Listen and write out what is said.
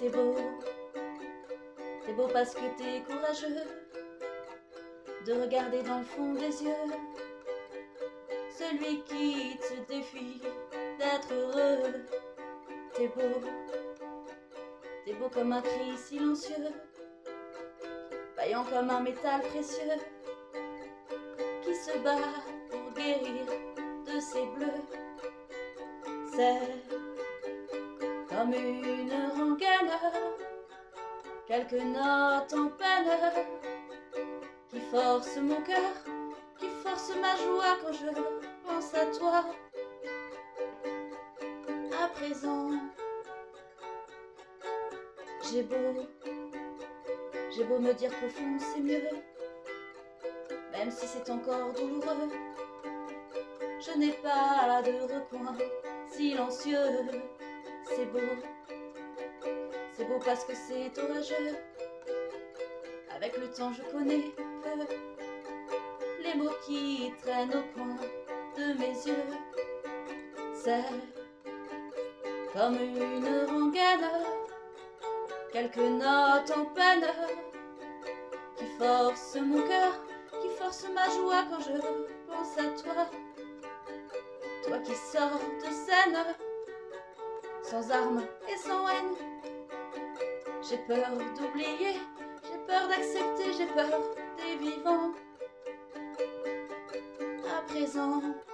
T'es beau parce que t'es courageux de regarder dans le fond des yeux celui qui te défie d'être heureux. T'es beau comme un cri silencieux, vaillant comme un métal précieux, qui se bat pour guérir de ses bleus. C'est comme une rengaine, quelques notes en peine, qui force mon cœur, qui force ma joie quand je pense à toi. À présent, j'ai beau me dire qu'au fond c'est mieux, même si c'est encore douloureux. Je n'ai pas de recoin silencieux. C'est beau parce que c'est orageux. Avec le temps je connais peu les mots qui traînent au coin de mes yeux. C'est comme une rengaine, quelques notes en peine, qui force mon cœur, qui force ma joie quand je pense à toi. Toi qui sors de scène, sans armes et sans haine. J'ai peur d'oublier, j'ai peur d'accepter, j'ai peur des vivants. À présent,